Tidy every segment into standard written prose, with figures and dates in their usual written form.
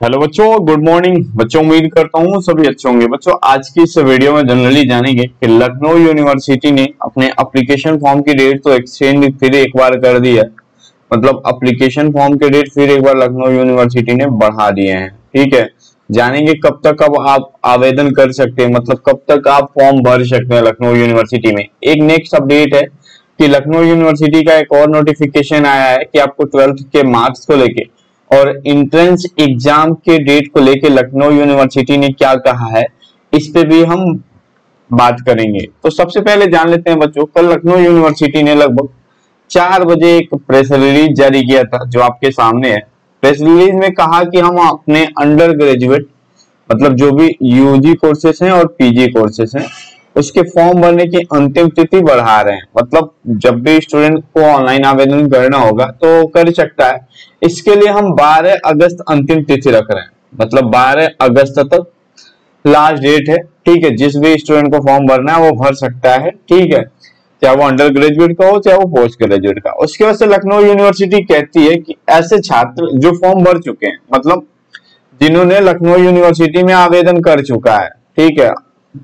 Hello बच्चों, good morning बच्चों। उम्मीद करता हूँ सभी अच्छे होंगे। बच्चों आज की इस वीडियो में जनरली जानेंगे कि लखनऊ यूनिवर्सिटी ने अपने एप्लीकेशन फॉर्म की डेट तो एक्सटेंड फिर एक बार कर दी है। मतलब एप्लीकेशन फॉर्म की डेट फिर एक बार लखनऊ यूनिवर्सिटी ने बढ़ा दिए हैं। ठीक है, जानेंगे कब तक अब आप आवेदन कर सकते हैं, मतलब कब तक आप फॉर्म भर सकते हैं लखनऊ यूनिवर्सिटी में। एक नेक्स्ट अपडेट है कि लखनऊ यूनिवर्सिटी का एक और नोटिफिकेशन आया है कि आपको 12th के मार्क्स को लेके और इंट्रेंस एग्जाम के डेट को लेके लखनऊ यूनिवर्सिटी ने क्या कहा है, इस पे भी हम बात करेंगे। तो सबसे पहले जान लेते हैं बच्चों, कल लखनऊ यूनिवर्सिटी ने लगभग 4 बजे एक प्रेस रिलीज जारी किया था जो आपके सामने है। प्रेस रिलीज में कहा कि हम अपने अंडर ग्रेजुएट मतलब जो भी यूजी कोर्सेस हैं और पीजी कोर्सेस हैं उसके फॉर्म भरने की अंतिम तिथि बढ़ा रहे हैं। मतलब जब भी स्टूडेंट को ऑनलाइन आवेदन करना होगा तो कर सकता है। इसके लिए हम 12 अगस्त अंतिम तिथि रख रहे हैं, मतलब 12 अगस्त तक लास्ट डेट है। ठीक है, जिस भी स्टूडेंट को फॉर्म भरना है वो भर सकता है। ठीक है, चाहे वो अंडर ग्रेजुएट का हो चाहे वो पोस्ट ग्रेजुएट का। उसके वजह से लखनऊ यूनिवर्सिटी कहती है कि ऐसे छात्र जो फॉर्म भर चुके हैं, मतलब जिन्होंने लखनऊ यूनिवर्सिटी में आवेदन कर चुका है, ठीक है,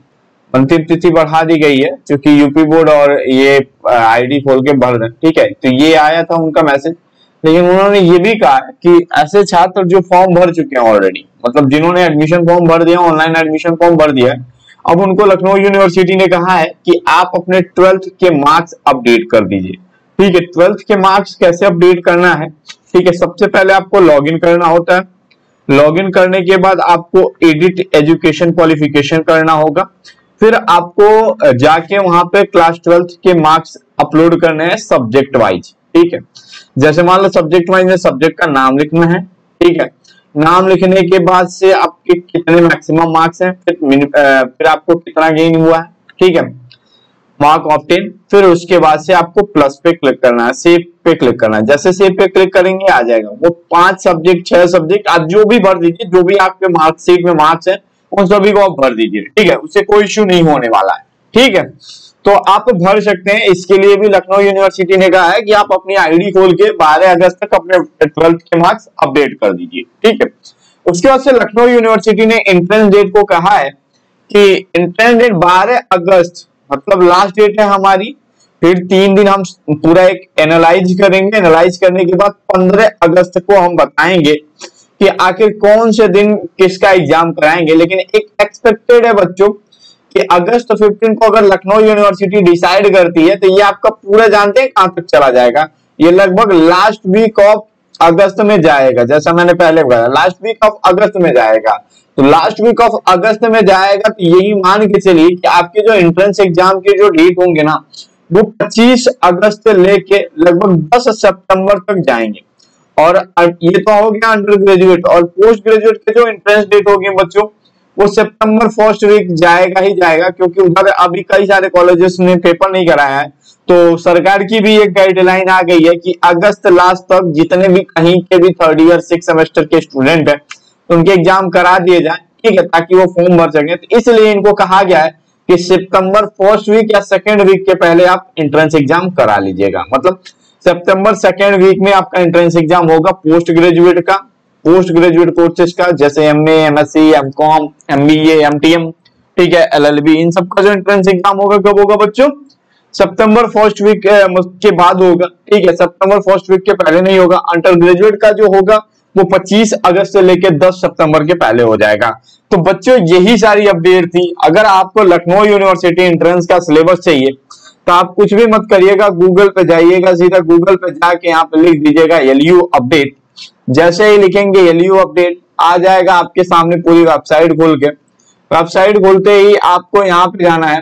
अंतिम तिथि बढ़ा दी गई है क्योंकि यूपी बोर्ड और ये आईडी खोल के भर दें। ठीक है, तो ये आया था उनका मैसेज, लेकिन उन्होंने ये भी कहा कि ऐसे छात्र जो फॉर्म भर चुके हैं ऑलरेडी, मतलब जिन्होंने एडमिशन फॉर्म भर दिया, ऑनलाइन एडमिशन फॉर्म भर दिया है, अब उनको लखनऊ यूनिवर्सिटी ने कहा है कि आप अपने 12th के मार्क्स अपडेट कर दीजिए। ठीक है, 12th के मार्क्स कैसे अपडेट करना है? ठीक है, सबसे पहले आपको लॉग इन करना होता है। लॉग इन करने के बाद आपको एडिट एजुकेशन क्वालिफिकेशन करना होगा। फिर आपको जाके वहां पे क्लास 12th के मार्क्स अपलोड करने हैं सब्जेक्ट वाइज। ठीक है, जैसे मान लो सब्जेक्ट वाइज में सब्जेक्ट का नाम लिखना है। ठीक है, नाम लिखने के बाद से आपके कितने मैक्सिमम मार्क्स हैं, फिर आपको कितना गेन हुआ है। ठीक है, मार्क ऑब्टेन। फिर उसके बाद से आपको प्लस पे क्लिक करना है, सेव पे क्लिक करना है। जैसे सेव पे क्लिक करेंगे आ जाएगा वो 5 सब्जेक्ट 6 सब्जेक्ट आप जो भी भर दीजिए, जो भी आपके मार्कशीट में मार्क्स है उन सभी को आप भर दीजिए। ठीक है, उससे कोई इश्यू नहीं होने वाला है। ठीक है, तो आप भर सकते हैं। इसके लिए भी लखनऊ यूनिवर्सिटी ने कहा है कि आप अपनी आईडी खोल के 12 अगस्त तक अपने 12th के मार्क्स अपडेट कर दीजिए। ठीक है, उसके बाद से लखनऊ यूनिवर्सिटी ने एंट्रेंस डेट को कहा है कि एंट्रेंस डेट 12 अगस्त मतलब लास्ट डेट है हमारी। फिर 3 दिन हम पूरा एक एनालाइज करेंगे। एनालाइज करने के बाद 15 अगस्त को हम बताएंगे कि आखिर कौन से दिन किसका एग्जाम कराएंगे। लेकिन एक एक्सपेक्टेड है बच्चों कि अगस्त 15 को अगर लखनऊ यूनिवर्सिटी डिसाइड करती है तो ये आपका पूरा जानते हैं कहां तक चला जाएगा, ये लगभग लास्ट वीक ऑफ अगस्त में जाएगा। जैसा मैंने पहले बताया लास्ट वीक ऑफ अगस्त में जाएगा। तो लास्ट वीक ऑफ अगस्त में जाएगा तो यही मान के चलिए कि आपके जो एंट्रेंस एग्जाम के जो डेट होंगे ना वो 25 अगस्त से लेके लगभग 10 सितंबर तक जाएंगे। और ये तो हो गया अंडर ग्रेजुएट। और पोस्ट ग्रेजुएट के जो एंट्रेंस डेट होगी बच्चों वो सितंबर फर्स्ट वीक जाएगा ही जाएगा, क्योंकि उधर अभी कई सारे कॉलेजेस ने पेपर नहीं कराया है। तो सरकार की भी एक गाइडलाइन आ गई है कि अगस्त लास्ट तक जितने भी कहीं के भी 3rd ईयर 6th सेमेस्टर के स्टूडेंट हैं उनके एग्जाम करा दिए जाए। ठीक है, ताकि वो फॉर्म भर सके। तो इसलिए इनको कहा गया है कि सितंबर फर्स्ट वीक या 2nd वीक के पहले आप एंट्रेंस एग्जाम करा लीजिएगा। मतलब सितंबर 2nd वीक में आपका एंट्रेंस एग्जाम होगा पोस्ट ग्रेजुएट का, पोस्ट ग्रेजुएट कोर्सेज का, जैसे MA, MSc, MCom, MBA, MTM, ठीक है, एलएलबी, इन सब का जो एंट्रेंस एग्जाम होगा कब होगा बच्चों? सितंबर फर्स्ट वीक के बाद होगा। ठीक है, सितंबर फर्स्ट वीक के पहले नहीं होगा। अंडर ग्रेजुएट का जो होगा वो 25 अगस्त से लेकर 10 सितंबर के पहले हो जाएगा। तो बच्चों यही सारी अपडेट थी। अगर आपको लखनऊ यूनिवर्सिटी एंट्रेंस का सिलेबस चाहिए तो आप कुछ भी मत करिएगा, गूगल पे जाइएगा, सीधा गूगल पे जाके यहाँ पे लिख दीजिएगा एलयू अपडेट। जैसे ही लिखेंगे एलयू अपडेट आ जाएगा आपके सामने पूरी वेबसाइट खोल के। वेबसाइट खोलते ही आपको यहाँ पे जाना है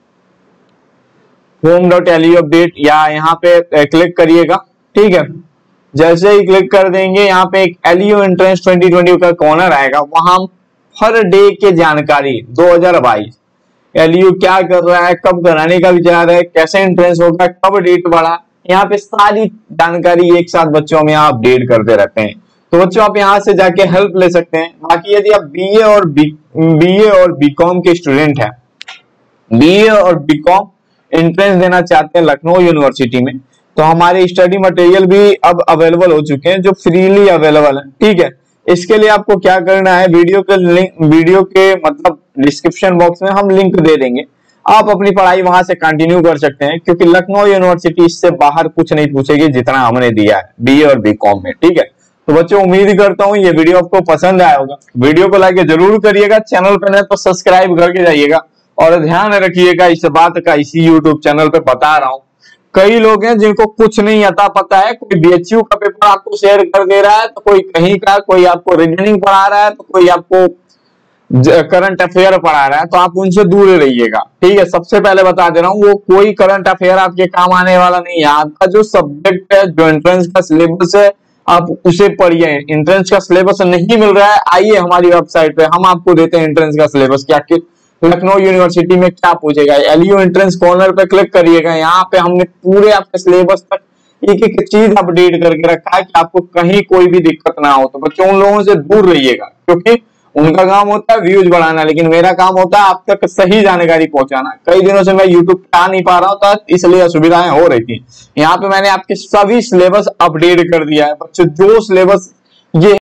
home.lu अपडेट, या यहाँ पे क्लिक करिएगा। ठीक है, जैसे ही क्लिक कर देंगे यहाँ पे एक एलयू एंट्रेंस 2020 का कॉर्नर आएगा। वहां हर डे के जानकारी 2022 एलयू क्या कर रहा है, कब कराने का विचार है, कैसे एंट्रेंस होगा, कब डेट बढ़ा, यहाँ पे सारी जानकारी एक साथ बच्चों में यहाँ अपडेट करते रहते हैं। तो बच्चों आप यहाँ से जाके हेल्प ले सकते हैं। बाकी यदि आप बीए और बीकॉम के स्टूडेंट हैं, बीए और बीकॉम एंट्रेंस देना चाहते हैं लखनऊ यूनिवर्सिटी में, तो हमारे स्टडी मटेरियल भी अब अवेलेबल हो चुके हैं जो फ्रीली अवेलेबल है। ठीक है, इसके लिए आपको क्या करना है, वीडियो के मतलब डिस्क्रिप्शन बॉक्स में हम लिंक दे देंगे, आप अपनी पढ़ाई वहां से कंटिन्यू कर सकते हैं, क्योंकि लखनऊ यूनिवर्सिटी इससे बाहर कुछ नहीं पूछेगी जितना हमने दिया है बीए और बीकॉम में। ठीक है, तो बच्चों उम्मीद करता हूँ ये वीडियो आपको पसंद आया होगा। वीडियो को लाइक जरूर करिएगा, चैनल पर नहीं तो सब्सक्राइब करके जाइएगा, और ध्यान रखिएगा इस बात का, इसी यूट्यूब चैनल पे बता रहा हूँ, कई लोग हैं जिनको कुछ नहीं आता पता है, कोई बीएचयू का पेपर आपको शेयर कर दे रहा है, तो कोई कहीं का, कोई आपको रीजनिंग पढ़ा रहा है, तो कोई आपको करंट अफेयर पढ़ा रहा है, तो आप उनसे दूर रहिएगा। ठीक है, सबसे पहले बता दे रहा हूँ, वो कोई करंट अफेयर आपके काम आने वाला नहीं है। आपका जो सब्जेक्ट है, जो एंट्रेंस का सिलेबस है, आप उसे पढ़िए। एंट्रेंस का सिलेबस नहीं मिल रहा है, आइए हमारी वेबसाइट पे, हम आपको देते हैं एंट्रेंस का सिलेबस। क्या लखनऊ यूनिवर्सिटी में क्या पूछेगा, एलयू एंट्रेंस कॉर्नर पे क्लिक करिएगा, यहाँ पे हमने पूरे आपके सिलेबस तक एक एक चीज अपडेट करके रखा है कि आपको कहीं कोई भी दिक्कत ना हो। तो बच्चों उन लोगों से दूर रहिएगा, क्योंकि उनका काम होता है व्यूज बढ़ाना, लेकिन मेरा काम होता है आप तक सही जानकारी पहुंचाना। कई दिनों से मैं यूट्यूब पे आ नहीं पा रहा था, इसलिए असुविधाएं हो रही थी। यहाँ पे मैंने आपके सभी सिलेबस अपडेट कर दिया है बच्चों, जो सिलेबस ये